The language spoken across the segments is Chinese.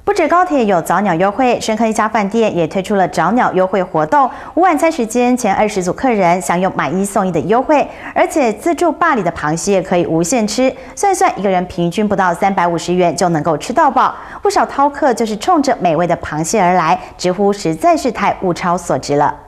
不止高铁有早鸟优惠，深坑一家饭店也推出了早鸟优惠活动。午晚餐时间前20组客人享有买1送1的优惠，而且自助吧里的螃蟹可以无限吃，算一算一个人平均不到350元就能够吃到饱。不少饕客就是冲着美味的螃蟹而来，直呼实在是太物超所值了。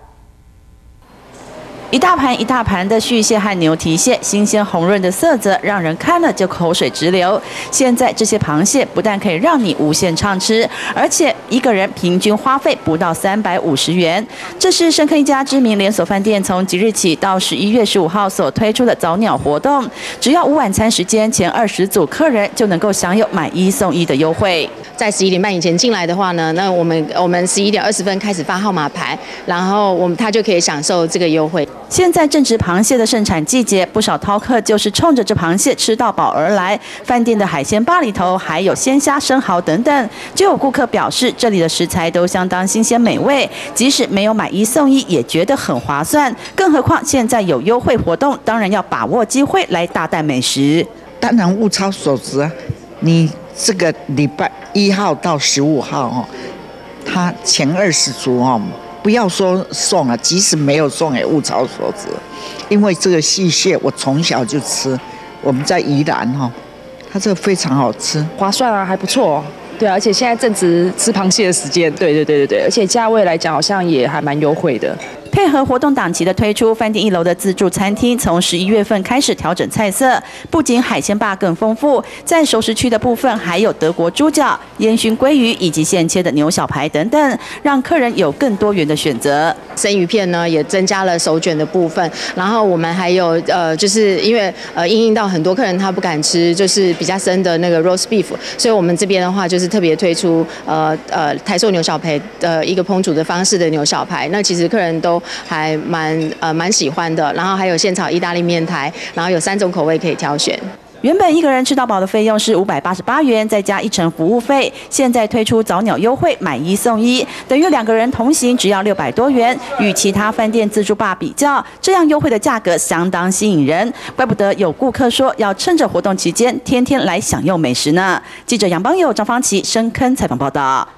一大盘一大盘的续蟹和牛蹄蟹，新鲜红润的色泽让人看了就口水直流。现在这些螃蟹不但可以让你无限畅吃，而且一个人平均花费不到350元。这是深坑一家知名连锁饭店从即日起到11月15号所推出的早鸟活动，只要午晚餐时间前20组客人就能够享有买1送1的优惠。 在11点半以前进来的话呢，那我们11点20分开始发号码牌，然后他就可以享受这个优惠。 现在正值螃蟹的盛产季节，不少饕客就是冲着这螃蟹吃到饱而来。饭店的海鲜吧里头还有鲜虾、生蚝等等。就有顾客表示，这里的食材都相当新鲜美味，即使没有买1送1，也觉得很划算。更何况现在有优惠活动，当然要把握机会来大啖美食。 当然物超所值啊！你这个礼拜1号到15号哦，它前20组哦。 不要说送了，即使没有送也物超所值，因为这个细蟹我从小就吃，我们在宜兰哈，它这个非常好吃， 划算啊，还不错哦。对啊，而且现在正值吃螃蟹的时间，对，而且价位来讲好像也还蛮优惠的。 配合活动档期的推出，饭店1楼的自助餐厅从11月份开始调整菜色，不仅海鲜吧更丰富，在熟食区的部分还有德国猪脚、烟熏鲑鱼以及现切的牛小排等等，让客人有更多元的选择。 生鱼片呢也增加了手卷的部分，然后我们还有就是因为因应到很多客人他不敢吃就是比较生的那个 roast beef， 所以我们这边的话就是特别推出台塑牛小排的一个烹煮的方式的牛小排，那其实客人都 还蛮喜欢的，然后还有现炒意大利面台，然后有3种口味可以挑选。 原本一个人吃到饱的费用是588元，再加1成服务费。现在推出早鸟优惠，买1送1，等于2个人同行只要600多元。与其他饭店自助吧比较，这样优惠的价格相当吸引人，怪不得有顾客说要趁着活动期间天天来享用美食呢。记者杨邦佑、张芳琪深坑采访报道。